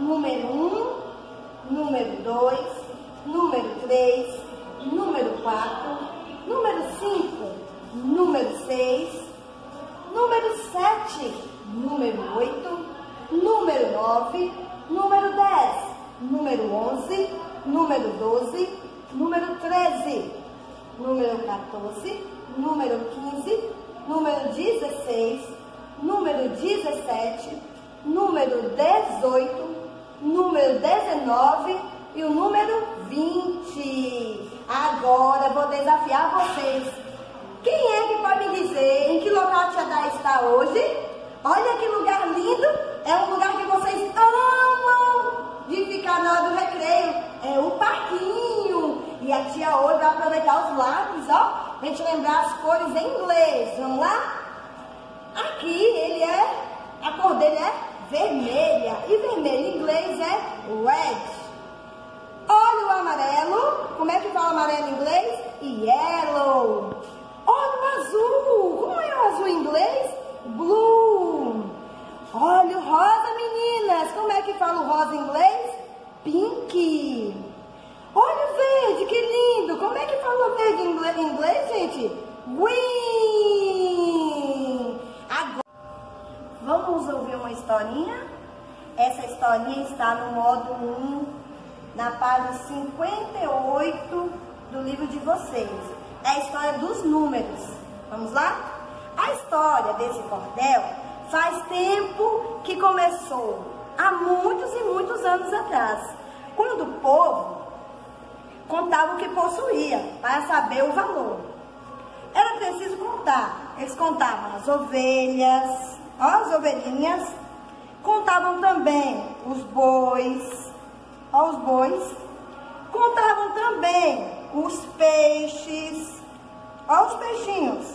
número 1, número 2, número 3, número 4, número 5, número 6, número 7, número 8, número 9, número 10, número 11, número 12, número 13, número 14, número 15, número 16, número 17, número 18, número 19 e o número 20. Agora vou desafiar vocês. Quem é que pode me dizer em que local a Tia Day está hoje? Olha que lugar lindo. É um lugar que vocês amam de ficar na hora do recreio. É o parquinho. E a tia hoje vai aproveitar os lápis, ó, pra gente lembrar as cores em inglês. Vamos lá? Aqui a cor dele é vermelha. E vermelho em inglês é red. Olha o amarelo. Como é que fala amarelo em inglês? Yellow. Olha o azul. Como é o azul em inglês? Blue. Olha o rosa, meninas. Como é que fala o rosa em inglês? Pink. Olha o verde, que lindo. Como é que fala o verde em inglês, gente? Green. Agora, vamos ouvir uma historinha? Essa historinha está no módulo 1, na página 58 do livro de vocês. É a história dos números. Vamos lá? A história desse cordel faz tempo que começou, há muitos e muitos anos atrás, quando o povo contava o que possuía para saber o valor. Era preciso contar. Eles contavam as ovelhas, as ovelhinhas, contavam também os bois, os bois, contavam também os peixes, os peixinhos.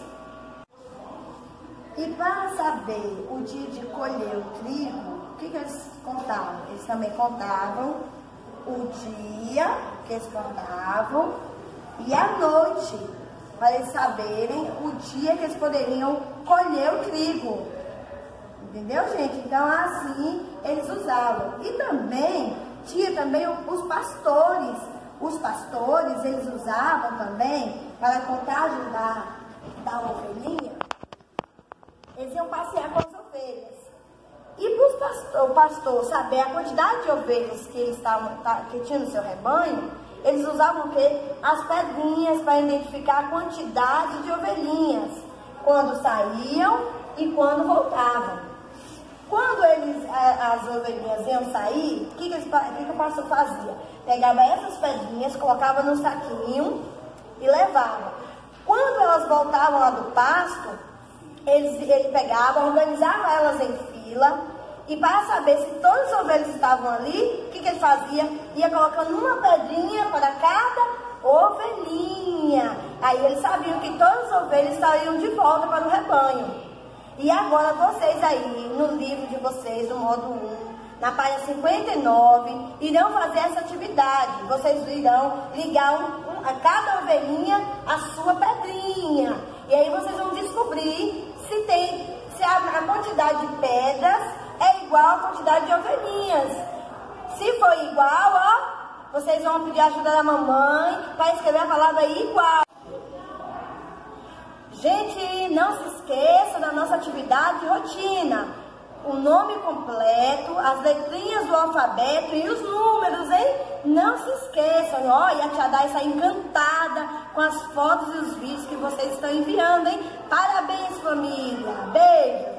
E para saber o dia de colher o trigo, o que eles contavam? Eles também contavam o dia que eles plantavam e a noite, para eles saberem o dia que eles poderiam colher o trigo. Entendeu, gente? Então, assim, eles usavam. E também, tinha também os pastores. Os pastores, eles usavam também, para contagiar da ovelhinha, eles iam passear com as ovelhas. E para o pastor saber a quantidade de ovelhas que tinha no seu rebanho, eles usavam o quê? As pedrinhas para identificar a quantidade de ovelhinhas, quando saíam e quando voltavam. Quando as ovelhinhas iam sair, o que o pastor fazia? Pegava essas pedrinhas, colocava no saquinho e levava. Quando elas voltavam lá do pasto, ele pegava, organizava elas em fila, e para saber se todas as ovelhas estavam ali, o que ele fazia? Ia colocando uma pedrinha para cada ovelhinha. Aí eles sabiam que todas as ovelhas estariam de volta para o rebanho. E agora vocês aí, no livro de vocês, no módulo 1, na página 59, irão fazer essa atividade. Vocês irão ligar a cada ovelhinha a sua pedrinha. E aí vocês vão descobrir se a quantidade de pedras é igual à quantidade de ovelhinhas. Se for igual, ó, vocês vão pedir ajuda da mamãe para escrever a palavra igual. Gente, não se esqueça da nossa atividade de rotina. O nome completo, as letrinhas do alfabeto e os números, hein? Não se esqueçam, ó, e a Tia Day está encantada com as fotos e os vídeos que vocês estão enviando, hein? Parabéns, família! Beijo!